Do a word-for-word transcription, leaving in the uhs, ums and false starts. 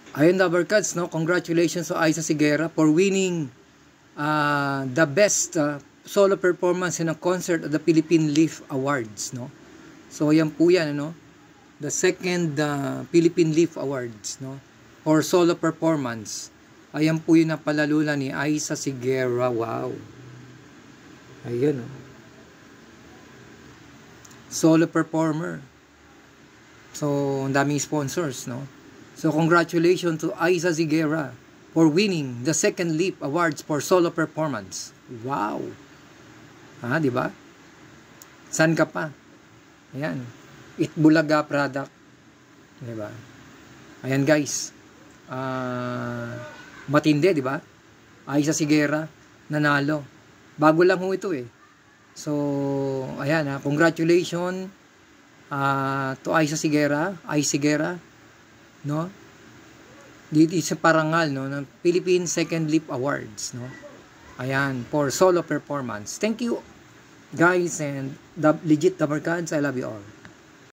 Ayun, Dabarkads, no? Congratulations to Aiza Sigera for winning uh, the best uh, solo performance in a concert at the Philippine Leaf Awards, no? So ayan po yan, no? The second uh, Philippine Leaf Awards, no? For solo performance. Ayan po yung napalalula ni Aiza Sigera. Wow. Ayun, no? Solo performer. So, ang daming sponsors, no? So, congratulations to Aiza Sigera for winning the second Leap Awards for solo performance. Wow! Ha, di ba? San ka pa? Ayan. Itbulaga product. Di ba? Ayan, guys. Uh, matindi, di ba? Aiza Sigera, nanalo. Bago lang ho ito eh. So, ayan ha. Congratulations uh, to Aiza Sigera, Aiza Sigera, no? Dito sa parangal, no, ng Philippine Second Leap Awards, no? Ayan, for solo performance. Thank you, guys, and the legit Dabarkads. I love you all.